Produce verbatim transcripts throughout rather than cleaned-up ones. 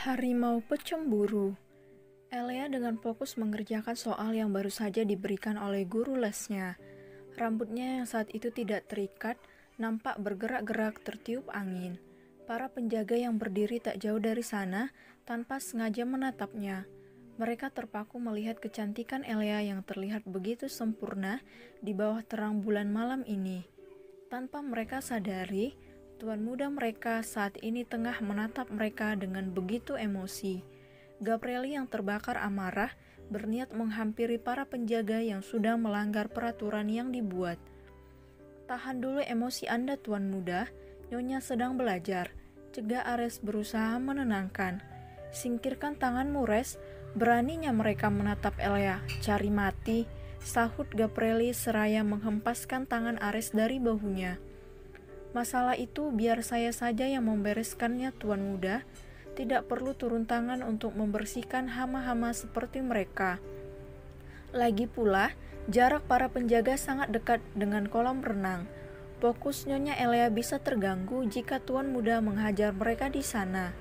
Harimau Pecemburu. Elea dengan fokus mengerjakan soal yang baru saja diberikan oleh guru lesnya. Rambutnya yang saat itu tidak terikat, nampak bergerak-gerak tertiup angin. Para penjaga yang berdiri tak jauh dari sana, tanpa sengaja menatapnya. Mereka terpaku melihat kecantikan Elea yang terlihat begitu sempurna di bawah terang bulan malam ini. Tanpa mereka sadari, tuan muda mereka saat ini tengah menatap mereka dengan begitu emosi. Gabrieli yang terbakar amarah berniat menghampiri para penjaga yang sudah melanggar peraturan yang dibuat. Tahan dulu emosi Anda, tuan muda, Nyonya sedang belajar, cegah Ares berusaha menenangkan. Singkirkan tanganmu, Res, beraninya mereka menatap Elea, cari mati, sahut Gabrieli seraya menghempaskan tangan Ares dari bahunya. Masalah itu biar saya saja yang membereskannya, tuan muda. Tidak perlu turun tangan untuk membersihkan hama-hama seperti mereka. Lagi pula, jarak para penjaga sangat dekat dengan kolam renang. Fokus Nyonya Elea bisa terganggu jika tuan muda menghajar mereka di sana.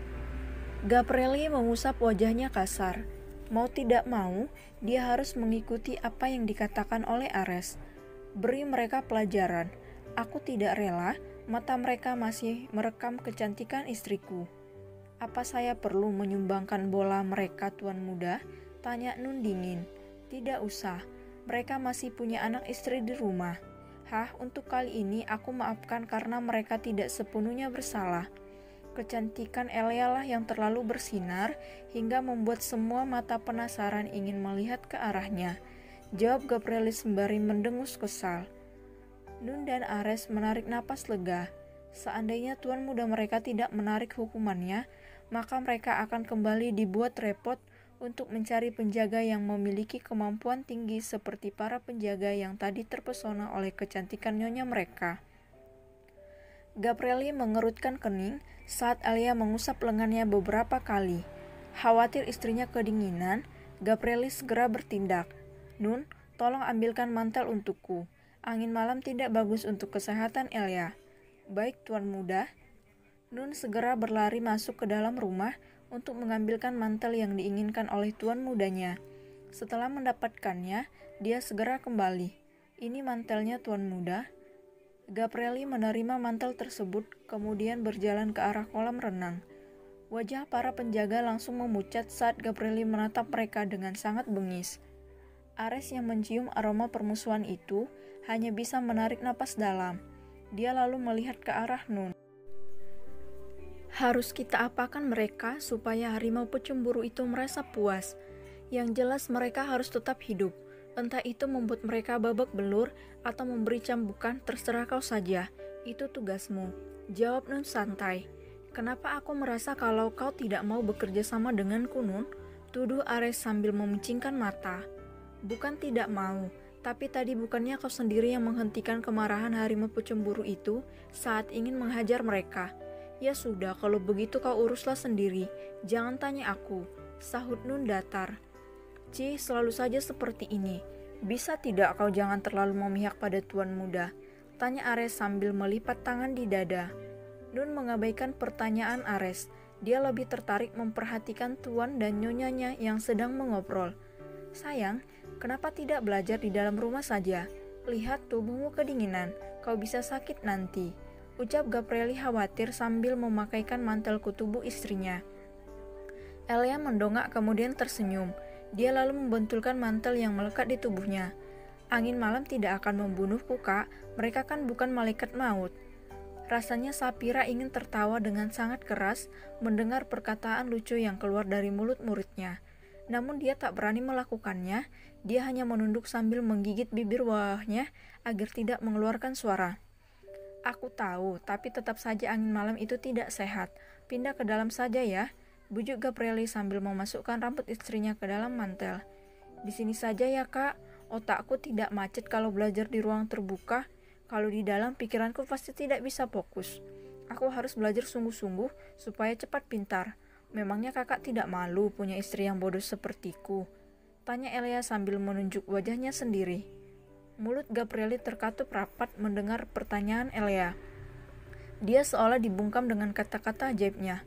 Gabrieli mengusap wajahnya kasar. Mau tidak mau, dia harus mengikuti apa yang dikatakan oleh Ares. Beri mereka pelajaran. Aku tidak rela, mata mereka masih merekam kecantikan istriku. Apa saya perlu menyumbangkan bola mereka, tuan muda? Tanya Nun dingin. Tidak usah, mereka masih punya anak istri di rumah. Hah, untuk kali ini aku maafkan karena mereka tidak sepenuhnya bersalah. Kecantikan Elea lah yang terlalu bersinar hingga membuat semua mata penasaran ingin melihat ke arahnya. Jawab Gabrieli sembari mendengus kesal. Nun dan Ares menarik napas lega. Seandainya tuan muda mereka tidak menarik hukumannya, maka mereka akan kembali dibuat repot untuk mencari penjaga yang memiliki kemampuan tinggi seperti para penjaga yang tadi terpesona oleh kecantikan nyonya mereka. Gabrieli mengerutkan kening saat Elea mengusap lengannya beberapa kali. Khawatir istrinya kedinginan, Gabrieli segera bertindak. Nun, tolong ambilkan mantel untukku. Angin malam tidak bagus untuk kesehatan Elea. Baik, tuan muda. Nun segera berlari masuk ke dalam rumah untuk mengambilkan mantel yang diinginkan oleh tuan mudanya. Setelah mendapatkannya, dia segera kembali. Ini mantelnya, tuan muda. Gabrieli menerima mantel tersebut, kemudian berjalan ke arah kolam renang. Wajah para penjaga langsung memucat saat Gabrieli menatap mereka dengan sangat bengis. Ares yang mencium aroma permusuhan itu hanya bisa menarik napas dalam. Dia lalu melihat ke arah Nun. Harus kita apakan mereka supaya harimau pecemburu itu merasa puas? Yang jelas mereka harus tetap hidup. Entah itu membuat mereka babak belur atau memberi cambukan, terserah kau saja. Itu tugasmu. Jawab Nun santai. Kenapa aku merasa kalau kau tidak mau bekerja sama denganku, Nun? Tuduh Ares sambil memicingkan mata. Bukan tidak mau, tapi tadi bukannya kau sendiri yang menghentikan kemarahan harimau pecemburu itu saat ingin menghajar mereka. Ya sudah, kalau begitu kau uruslah sendiri. Jangan tanya aku, sahut Nun datar. Cih, selalu saja seperti ini. Bisa tidak kau jangan terlalu memihak pada tuan muda? Tanya Ares sambil melipat tangan di dada. Nun mengabaikan pertanyaan Ares. Dia lebih tertarik memperhatikan tuan dan nyonyanya yang sedang mengobrol. Sayang, kenapa tidak belajar di dalam rumah saja? Lihat tubuhmu kedinginan, kau bisa sakit nanti. Ucap Gabrieli khawatir sambil memakaikan mantel ke tubuh istrinya. Elea mendongak kemudian tersenyum. Dia lalu membentulkan mantel yang melekat di tubuhnya. Angin malam tidak akan membunuhku, Kak. Mereka kan bukan malaikat maut. Rasanya Sapira ingin tertawa dengan sangat keras mendengar perkataan lucu yang keluar dari mulut muridnya. Namun dia tak berani melakukannya. Dia hanya menunduk sambil menggigit bibir bawahnya agar tidak mengeluarkan suara. Aku tahu, tapi tetap saja angin malam itu tidak sehat. Pindah ke dalam saja ya, bujuk Gabrieli sambil memasukkan rambut istrinya ke dalam mantel. Di sini saja ya, Kak. Otakku tidak macet kalau belajar di ruang terbuka. Kalau di dalam pikiranku pasti tidak bisa fokus. Aku harus belajar sungguh-sungguh supaya cepat pintar. Memangnya kakak tidak malu punya istri yang bodoh sepertiku? Tanya Elea sambil menunjuk wajahnya sendiri. Mulut Gabrieli terkatup rapat mendengar pertanyaan Elea. Dia seolah dibungkam dengan kata-kata ajaibnya.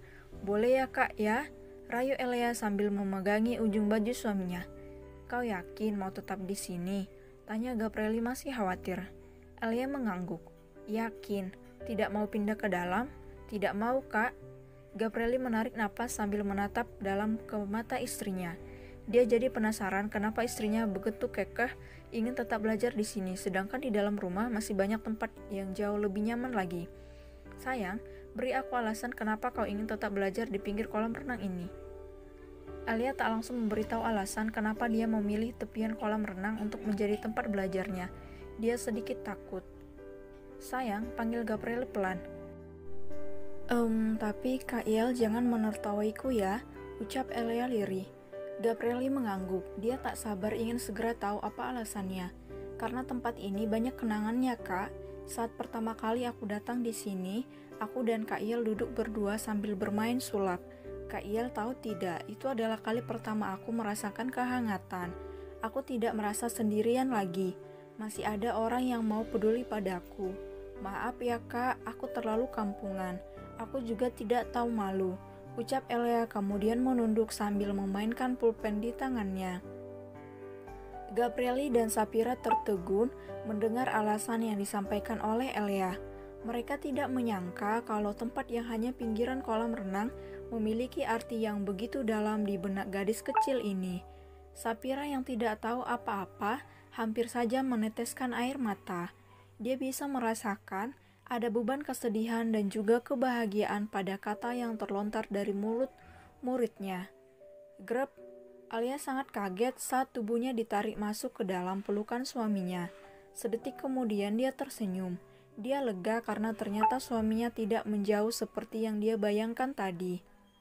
Boleh ya kak ya, rayu Elia sambil memegangi ujung baju suaminya. Kau yakin mau tetap di sini? Tanya Gabrieli masih khawatir. Elia mengangguk. Yakin, tidak mau pindah ke dalam? Tidak mau kak. Gabrieli menarik napas sambil menatap dalam ke mata istrinya. Dia jadi penasaran kenapa istrinya begitu kekeh ingin tetap belajar di sini, sedangkan di dalam rumah masih banyak tempat yang jauh lebih nyaman lagi. Sayang, beri aku alasan kenapa kau ingin tetap belajar di pinggir kolam renang ini. Elia tak langsung memberitahu alasan kenapa dia memilih tepian kolam renang untuk menjadi tempat belajarnya. Dia sedikit takut. Sayang, panggil Gabriel pelan. Ehm, tapi Kak Il jangan menertawaiku ya, ucap Elia lirih. Gabrieli mengangguk. Dia tak sabar ingin segera tahu apa alasannya. Karena tempat ini banyak kenangannya, Kak. Saat pertama kali aku datang di sini, aku dan Kak Il duduk berdua sambil bermain sulap. Kak Il tahu tidak, itu adalah kali pertama aku merasakan kehangatan. Aku tidak merasa sendirian lagi. Masih ada orang yang mau peduli padaku. Maaf ya Kak, aku terlalu kampungan. Aku juga tidak tahu malu, ucap Elia kemudian menunduk sambil memainkan pulpen di tangannya. Gabrieli dan Sapira tertegun mendengar alasan yang disampaikan oleh Elia. Mereka tidak menyangka kalau tempat yang hanya pinggiran kolam renang memiliki arti yang begitu dalam di benak gadis kecil ini. Sapira yang tidak tahu apa-apa hampir saja meneteskan air mata. Dia bisa merasakan ada beban kesedihan dan juga kebahagiaan pada kata yang terlontar dari mulut muridnya. Grep, Alia sangat kaget saat tubuhnya ditarik masuk ke dalam pelukan suaminya. Sedetik kemudian dia tersenyum. Dia lega karena ternyata suaminya tidak menjauh seperti yang dia bayangkan tadi.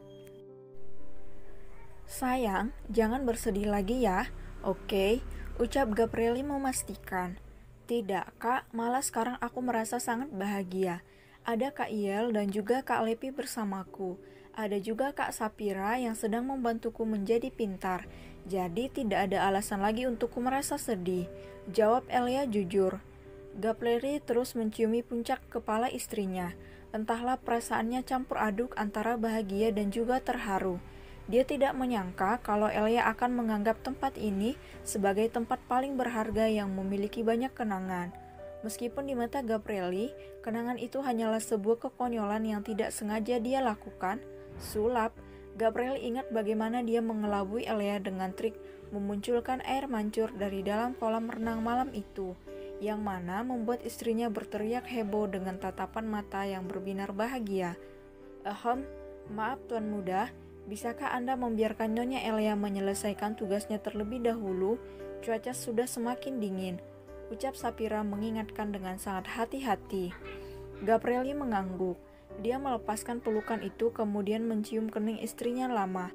Sayang, jangan bersedih lagi ya. Oke, ucap Gabrieli memastikan. Tidak, Kak, malah sekarang aku merasa sangat bahagia. Ada Kak Iel dan juga Kak Lepi bersamaku. Ada juga Kak Sapira yang sedang membantuku menjadi pintar. Jadi tidak ada alasan lagi untukku merasa sedih, jawab Elia jujur. Gabrieli terus menciumi puncak kepala istrinya. Entahlah perasaannya campur aduk antara bahagia dan juga terharu. Dia tidak menyangka kalau Elia akan menganggap tempat ini sebagai tempat paling berharga yang memiliki banyak kenangan. Meskipun di mata Gabrieli, kenangan itu hanyalah sebuah kekonyolan yang tidak sengaja dia lakukan. Sulap, Gabrieli ingat bagaimana dia mengelabui Elia dengan trik memunculkan air mancur dari dalam kolam renang malam itu, yang mana membuat istrinya berteriak heboh dengan tatapan mata yang berbinar bahagia. Ahem, maaf Tuan Muda, bisakah Anda membiarkan Nyonya Elia menyelesaikan tugasnya terlebih dahulu? Cuaca sudah semakin dingin, ucap Sapira mengingatkan dengan sangat hati-hati. Gabrieli mengangguk. Dia melepaskan pelukan itu kemudian mencium kening istrinya lama.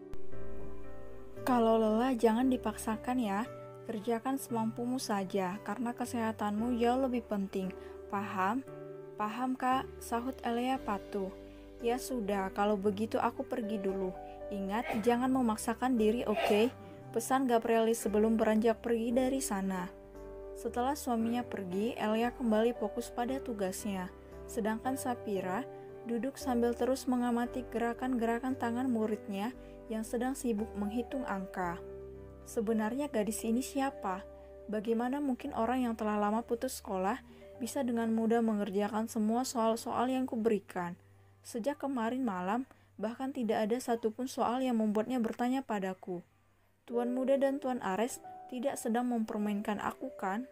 Kalau lelah jangan dipaksakan ya, kerjakan semampumu saja karena kesehatanmu jauh lebih penting. Paham? Paham Kak, sahut Elia patuh. Ya sudah, kalau begitu aku pergi dulu. Ingat, jangan memaksakan diri, oke? Okay? Pesan Gabrieli sebelum beranjak pergi dari sana. Setelah suaminya pergi, Elia kembali fokus pada tugasnya. Sedangkan Sapira duduk sambil terus mengamati gerakan-gerakan tangan muridnya yang sedang sibuk menghitung angka. Sebenarnya gadis ini siapa? Bagaimana mungkin orang yang telah lama putus sekolah bisa dengan mudah mengerjakan semua soal-soal yang kuberikan? Sejak kemarin malam, bahkan tidak ada satupun soal yang membuatnya bertanya padaku. Tuan Muda dan Tuan Ares tidak sedang mempermainkan aku kan?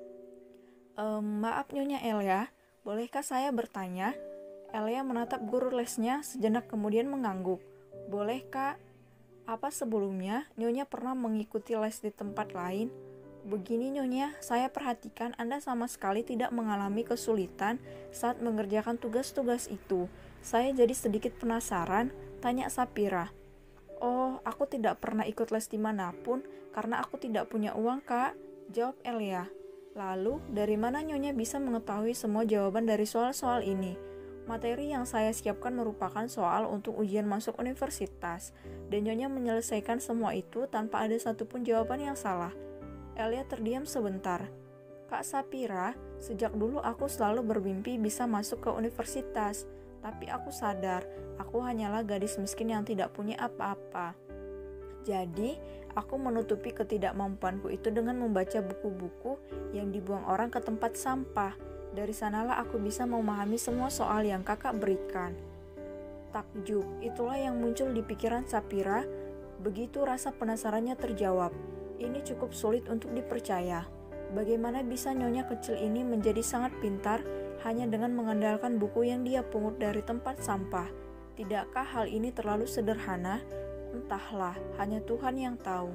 Ehm, maaf Nyonya Elia, bolehkah saya bertanya? Elia menatap guru lesnya sejenak kemudian mengangguk. Boleh Kak? Apa sebelumnya Nyonya pernah mengikuti les di tempat lain? Begini Nyonya, saya perhatikan Anda sama sekali tidak mengalami kesulitan saat mengerjakan tugas-tugas itu. Saya jadi sedikit penasaran, tanya Sapira. Oh, aku tidak pernah ikut les dimanapun karena aku tidak punya uang Kak, jawab Elia. Lalu, dari mana Nyonya bisa mengetahui semua jawaban dari soal-soal ini? Materi yang saya siapkan merupakan soal untuk ujian masuk universitas, dan Nyonya menyelesaikan semua itu tanpa ada satupun jawaban yang salah. Elia terdiam sebentar. Kak Sapira, sejak dulu aku selalu bermimpi bisa masuk ke universitas. Tapi aku sadar, aku hanyalah gadis miskin yang tidak punya apa-apa. Jadi, aku menutupi ketidakmampuanku itu dengan membaca buku-buku yang dibuang orang ke tempat sampah. Dari sanalah aku bisa memahami semua soal yang kakak berikan. Takjub, itulah yang muncul di pikiran Sapira. Begitu rasa penasarannya terjawab. Ini cukup sulit untuk dipercaya. Bagaimana bisa nyonya kecil ini menjadi sangat pintar hanya dengan mengandalkan buku yang dia pungut dari tempat sampah? Tidakkah hal ini terlalu sederhana? Entahlah, hanya Tuhan yang tahu.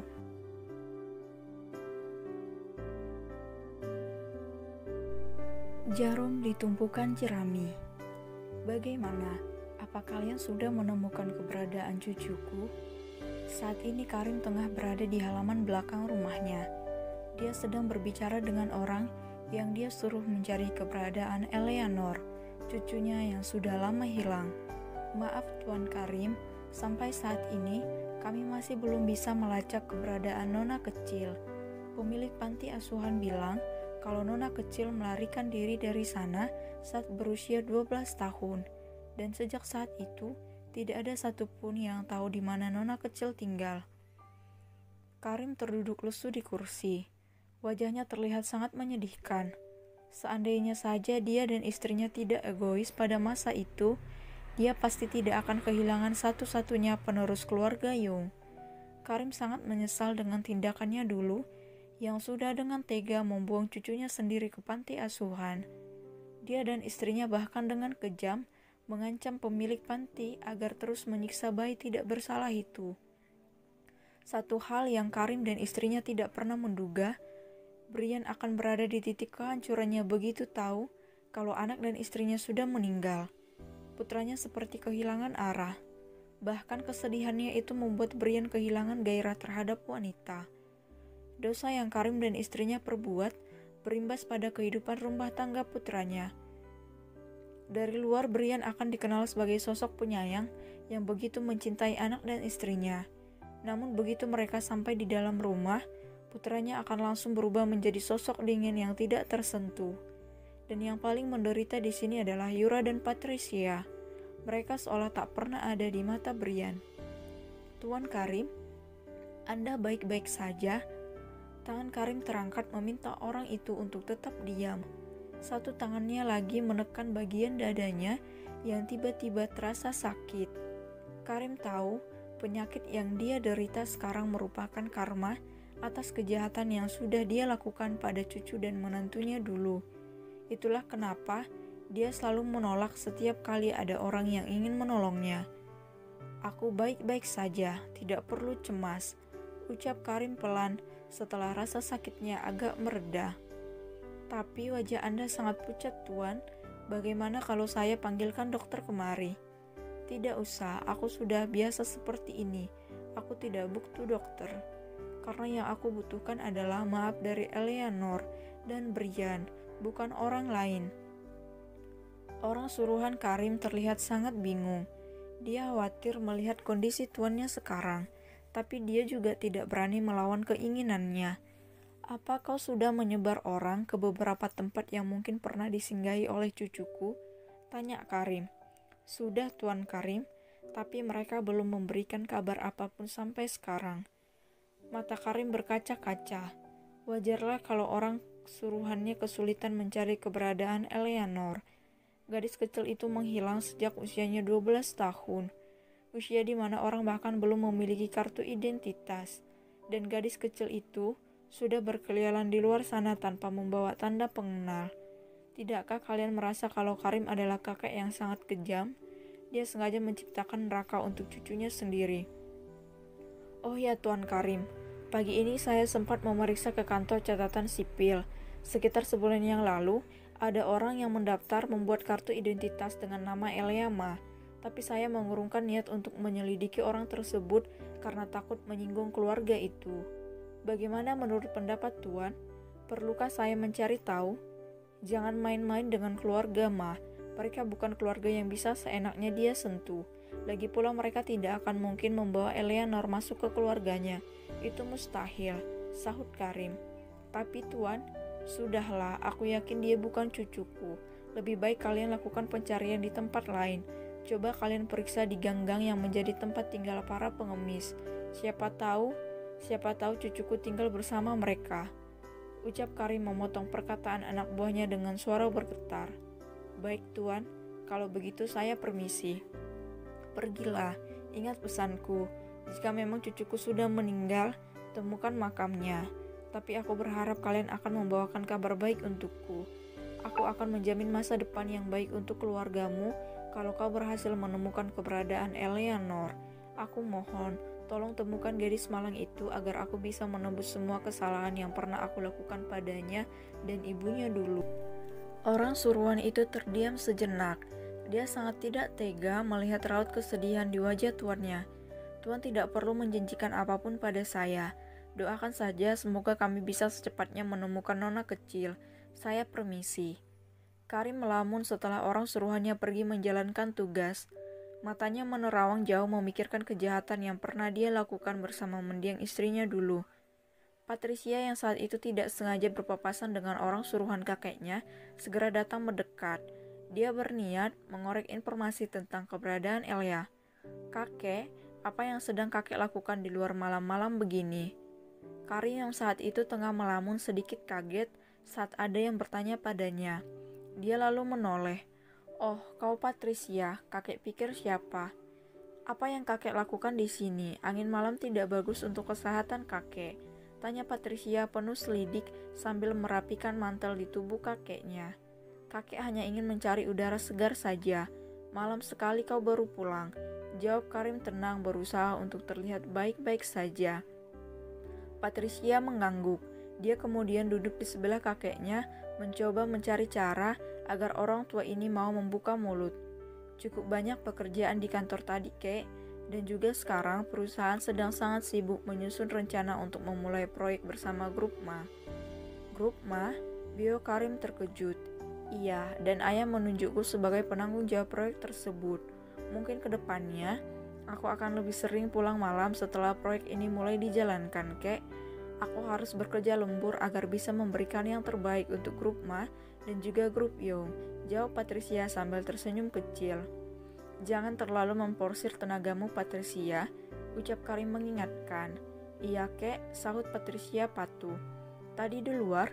Jarum di tumpukan jerami. Bagaimana? Apa kalian sudah menemukan keberadaan cucuku? Saat ini Karim tengah berada di halaman belakang rumahnya. Dia sedang berbicara dengan orang yang dia suruh mencari keberadaan Eleanor, cucunya yang sudah lama hilang. Maaf Tuan Karim, sampai saat ini kami masih belum bisa melacak keberadaan Nona kecil. Pemilik panti asuhan bilang kalau Nona kecil melarikan diri dari sana saat berusia dua belas tahun. Dan sejak saat itu, tidak ada satupun yang tahu di mana Nona kecil tinggal. Karim terduduk lesu di kursi. Wajahnya terlihat sangat menyedihkan. Seandainya saja dia dan istrinya tidak egois pada masa itu, dia pasti tidak akan kehilangan satu-satunya penerus keluarga Young. Karim sangat menyesal dengan tindakannya dulu, yang sudah dengan tega membuang cucunya sendiri ke panti asuhan. Dia dan istrinya bahkan dengan kejam mengancam pemilik panti agar terus menyiksa bayi tidak bersalah itu. Satu hal yang Karim dan istrinya tidak pernah menduga, Brian akan berada di titik kehancurannya begitu tahu kalau anak dan istrinya sudah meninggal. Putranya seperti kehilangan arah. Bahkan kesedihannya itu membuat Brian kehilangan gairah terhadap wanita. Dosa yang Karim dan istrinya perbuat berimbas pada kehidupan rumah tangga putranya. Dari luar, Brian akan dikenal sebagai sosok penyayang yang begitu mencintai anak dan istrinya. Namun begitu mereka sampai di dalam rumah, putranya akan langsung berubah menjadi sosok dingin yang tidak tersentuh. Dan yang paling menderita di sini adalah Yura dan Patricia. Mereka seolah tak pernah ada di mata Brian. Tuan Karim, Anda baik-baik saja? Tangan Karim terangkat meminta orang itu untuk tetap diam. Satu tangannya lagi menekan bagian dadanya yang tiba-tiba terasa sakit. Karim tahu penyakit yang dia derita sekarang merupakan karma atas kejahatan yang sudah dia lakukan pada cucu dan menantunya dulu. Itulah kenapa dia selalu menolak setiap kali ada orang yang ingin menolongnya. Aku baik-baik saja, tidak perlu cemas, ucap Karim pelan setelah rasa sakitnya agak mereda. Tapi wajah Anda sangat pucat, Tuan. Bagaimana kalau saya panggilkan dokter kemari? Tidak usah, aku sudah biasa seperti ini. Aku tidak butuh dokter. Karena yang aku butuhkan adalah maaf dari Eleanor dan Brian, bukan orang lain. Orang suruhan Karim terlihat sangat bingung. Dia khawatir melihat kondisi tuannya sekarang, tapi dia juga tidak berani melawan keinginannya. Apa kau sudah menyebar orang ke beberapa tempat yang mungkin pernah disinggahi oleh cucuku? Tanya Karim. Sudah Tuan Karim, tapi mereka belum memberikan kabar apapun sampai sekarang. Mata Karim berkaca-kaca. Wajarlah kalau orang suruhannya kesulitan mencari keberadaan Eleanor. Gadis kecil itu menghilang sejak usianya dua belas tahun. Usia di mana orang bahkan belum memiliki kartu identitas. Dan gadis kecil itu sudah berkeliaran di luar sana tanpa membawa tanda pengenal. Tidakkah kalian merasa kalau Karim adalah kakek yang sangat kejam? Dia sengaja menciptakan neraka untuk cucunya sendiri. Oh ya Tuan Karim, pagi ini saya sempat memeriksa ke kantor catatan sipil. Sekitar sebulan yang lalu, ada orang yang mendaftar membuat kartu identitas dengan nama Eliama. Tapi saya mengurungkan niat untuk menyelidiki orang tersebut karena takut menyinggung keluarga itu. Bagaimana menurut pendapat Tuan? Perlukah saya mencari tahu? Jangan main-main dengan keluarga, Ma. Mereka bukan keluarga yang bisa seenaknya dia sentuh. Lagi pula mereka tidak akan mungkin membawa Eleanor masuk ke keluarganya. Itu mustahil, sahut Karim. Tapi Tuan, sudahlah, aku yakin dia bukan cucuku. Lebih baik kalian lakukan pencarian di tempat lain. Coba kalian periksa di gang-gang yang menjadi tempat tinggal para pengemis. Siapa tahu, siapa tahu cucuku tinggal bersama mereka. Ucap Karim memotong perkataan anak buahnya dengan suara bergetar. Baik tuan, kalau begitu saya permisi. Pergilah, ingat pesanku. Jika memang cucuku sudah meninggal, temukan makamnya. Tapi aku berharap kalian akan membawakan kabar baik untukku. Aku akan menjamin masa depan yang baik untuk keluargamu kalau kau berhasil menemukan keberadaan Eleanor. Aku mohon, tolong temukan gadis malang itu agar aku bisa menebus semua kesalahan yang pernah aku lakukan padanya dan ibunya dulu. Orang suruhan itu terdiam sejenak. Dia sangat tidak tega melihat raut kesedihan di wajah tuannya. Tuan tidak perlu menjanjikan apapun pada saya. Doakan saja semoga kami bisa secepatnya menemukan nona kecil. Saya permisi. Karim melamun setelah orang suruhannya pergi menjalankan tugas. Matanya menerawang jauh memikirkan kejahatan yang pernah dia lakukan bersama mendiang istrinya dulu. Patricia yang saat itu tidak sengaja berpapasan dengan orang suruhan kakeknya segera datang mendekat. Dia berniat mengorek informasi tentang keberadaan Elia. Kakek, apa yang sedang kakek lakukan di luar malam-malam begini? Karim yang saat itu tengah melamun sedikit kaget saat ada yang bertanya padanya. Dia lalu menoleh. Oh, kau Patricia, kakek pikir siapa? Apa yang kakek lakukan di sini? Angin malam tidak bagus untuk kesehatan kakek. Tanya Patricia penuh selidik sambil merapikan mantel di tubuh kakeknya. Kakek hanya ingin mencari udara segar saja. Malam sekali kau baru pulang. Jawab Karim tenang berusaha untuk terlihat baik-baik saja. Patricia mengangguk. Dia kemudian duduk di sebelah kakeknya, mencoba mencari cara agar orang tua ini mau membuka mulut. Cukup banyak pekerjaan di kantor tadi, kek, dan juga sekarang perusahaan sedang sangat sibuk menyusun rencana untuk memulai proyek bersama Grup Ma. Grup Ma? Bio Karim terkejut. Iya, dan ayah menunjukku sebagai penanggung jawab proyek tersebut. Mungkin ke depannya, aku akan lebih sering pulang malam setelah proyek ini mulai dijalankan, kek. Aku harus bekerja lembur agar bisa memberikan yang terbaik untuk Grup Ma dan juga Grup Yo. Jawab Patricia sambil tersenyum kecil. Jangan terlalu memporsir tenagamu, Patricia, ucap Karim mengingatkan. Iya, kek, sahut Patricia patuh. Tadi di luar,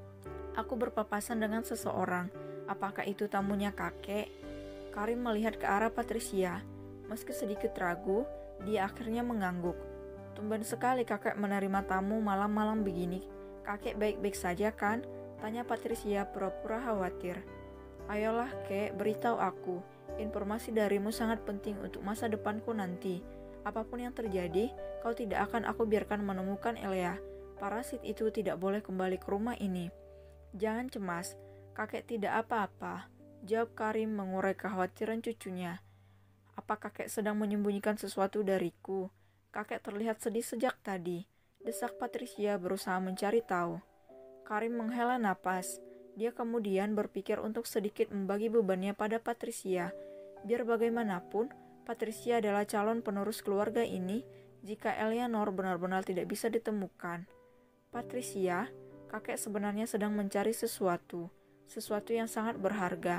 aku berpapasan dengan seseorang. Apakah itu tamunya kakek? Karim melihat ke arah Patricia. Meski sedikit ragu, dia akhirnya mengangguk. Tumben sekali kakek menerima tamu malam-malam begini. Kakek baik-baik saja kan? Tanya Patricia pura-pura khawatir. Ayolah kek, beritahu aku. Informasi darimu sangat penting untuk masa depanku nanti. Apapun yang terjadi, kau tidak akan aku biarkan menemukan Elia. Parasit itu tidak boleh kembali ke rumah ini. Jangan cemas, kakek tidak apa-apa. Jawab Karim mengurai kekhawatiran cucunya. Apa kakek sedang menyembunyikan sesuatu dariku? Kakek terlihat sedih sejak tadi. Desak Patricia berusaha mencari tahu. Karim menghela napas. Dia kemudian berpikir untuk sedikit membagi bebannya pada Patricia. Biar bagaimanapun, Patricia adalah calon penerus keluarga ini jika Eleanor benar-benar tidak bisa ditemukan. Patricia, kakek sebenarnya sedang mencari sesuatu. Sesuatu yang sangat berharga.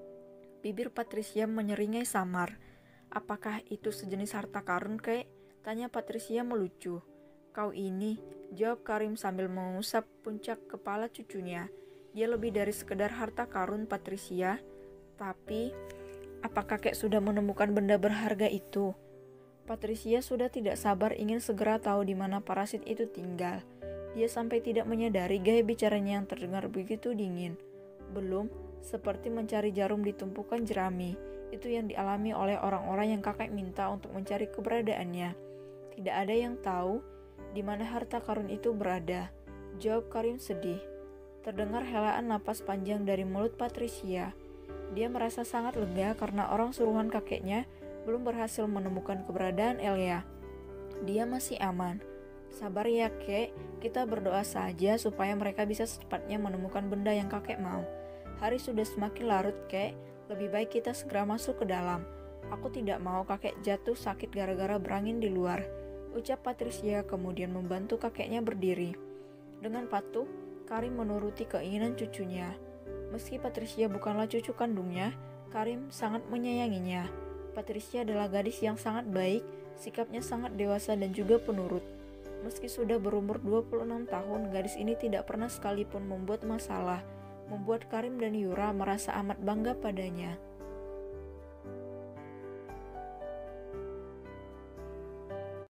Bibir Patricia menyeringai samar. Apakah itu sejenis harta karun, kek? Tanya Patricia melucu. Kau ini, jawab Karim sambil mengusap puncak kepala cucunya. Dia lebih dari sekedar harta karun, Patricia. Tapi, apa kakek sudah menemukan benda berharga itu? Patricia sudah tidak sabar ingin segera tahu di mana parasit itu tinggal. Dia sampai tidak menyadari gaya bicaranya yang terdengar begitu dingin. Belum, seperti mencari jarum di tumpukan jerami. Itu yang dialami oleh orang-orang yang kakek minta untuk mencari keberadaannya. Tidak ada yang tahu di mana harta karun itu berada. Jawab Karim sedih. Terdengar helaan napas panjang dari mulut Patricia. Dia merasa sangat lega karena orang suruhan kakeknya belum berhasil menemukan keberadaan Elia. Dia masih aman. Sabar ya kek, kita berdoa saja supaya mereka bisa secepatnya menemukan benda yang kakek mau. Hari sudah semakin larut kek, lebih baik kita segera masuk ke dalam. Aku tidak mau kakek jatuh sakit gara-gara berangin di luar. Ucap Patricia kemudian membantu kakeknya berdiri. Dengan patuh, Karim menuruti keinginan cucunya. Meski Patricia bukanlah cucu kandungnya, Karim sangat menyayanginya. Patricia adalah gadis yang sangat baik, sikapnya sangat dewasa dan juga penurut. Meski sudah berumur dua puluh enam tahun, gadis ini tidak pernah sekalipun membuat masalah, membuat Karim dan Yura merasa amat bangga padanya.